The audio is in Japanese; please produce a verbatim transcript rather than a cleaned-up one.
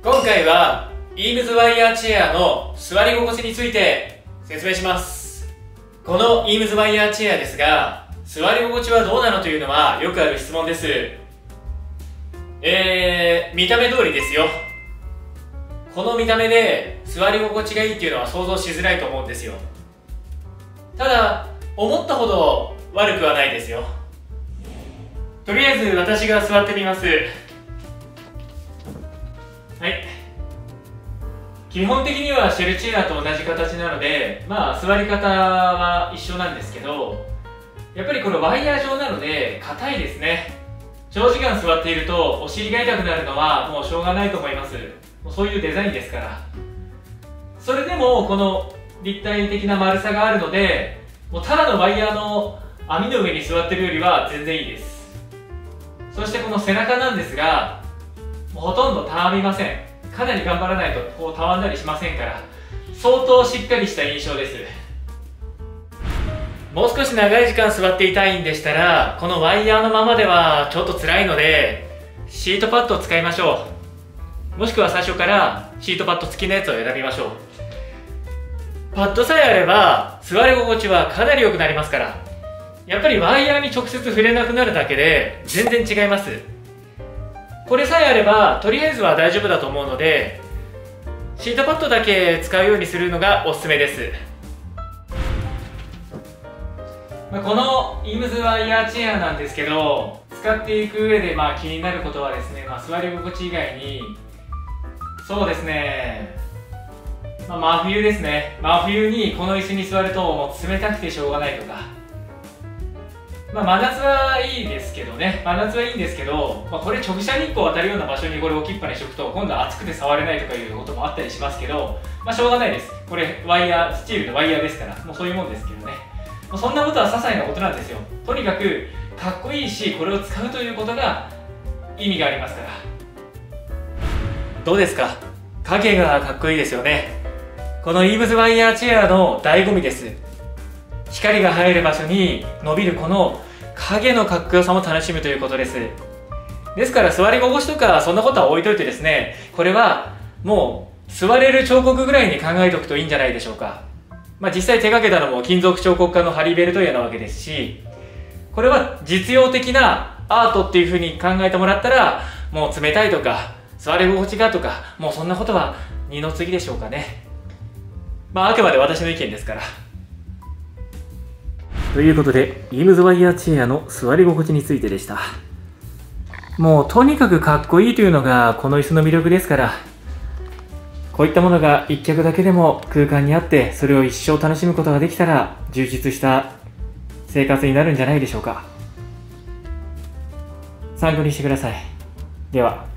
今回はイームズワイヤーチェアの座り心地について説明します。このイームズワイヤーチェアですが、座り心地はどうなのというのはよくある質問です。えー、見た目通りですよ。この見た目で座り心地がいいっていうのは想像しづらいと思うんですよ。ただ思ったほど悪くはないですよ。とりあえず私が座ってみます。はい、基本的にはシェルチェアと同じ形なので、まあ座り方は一緒なんですけど、やっぱりこれワイヤー状なので硬いですね。長時間座っているとお尻が痛くなるのはもうしょうがないと思います。もうそういうデザインですから。それでもこの立体的な丸さがあるので、もうただのワイヤーの網の上に座ってるよりは全然いいです。そしてこの背中なんですが、もうほとんどたわみません。かなり頑張らないとこうたわんだりしませんから、相当しっかりした印象です。もう少し長い時間座っていたいんでしたら、このワイヤーのままではちょっと辛いのでシートパッドを使いましょう。もしくは最初からシートパッド付きのやつを選びましょう。パッドさえあれば座り心地はかなり良くなりますから。やっぱりワイヤーに直接触れなくなるだけで全然違います。これさえあればとりあえずは大丈夫だと思うので、シートパッドだけ使うようにするのがおすすめです。このイームズワイヤーチェアなんですけど、使っていく上でまあ気になることはですね、まあ、座り心地以外に、そうですね、まあ、真冬ですね。真冬にこの椅子に座るともう冷たくてしょうがないとか、まあ、真夏はいいですけどね、真夏はいいんですけど、まあ、これ直射日光当たるような場所にこれ置きっぱにしておくと今度は暑くて触れないとかいうこともあったりしますけど、まあ、しょうがないです。これワイヤー、スチールのワイヤーですから、もうそういうもんですけどね。まあ、そんなことは些細なことなんですよ。とにかくかっこいいし、これを使うということが意味がありますから。どうですか？影がかっこいいですよね。このイームズワイヤーチェアの醍醐味です。光が入る場所に伸びるこの影のかっこよさも楽しむということです。ですから座り心地とかそんなことは置いといてですね、これはもう座れる彫刻ぐらいに考えておくといいんじゃないでしょうか。まあ実際手掛けたのも金属彫刻家のハリー・ベルトイヤなわけですし、これは実用的なアートっていう風に考えてもらったら、もう冷たいとか座り心地がとか、もうそんなことは二の次でしょうかね。まああくまで私の意見ですから。ということで、イームズワイヤーチェアの座り心地についてでした。もうとにかくかっこいいというのがこの椅子の魅力ですから、こういったものが一脚だけでも空間にあって、それを一生楽しむことができたら充実した生活になるんじゃないでしょうか。参考にしてください。では。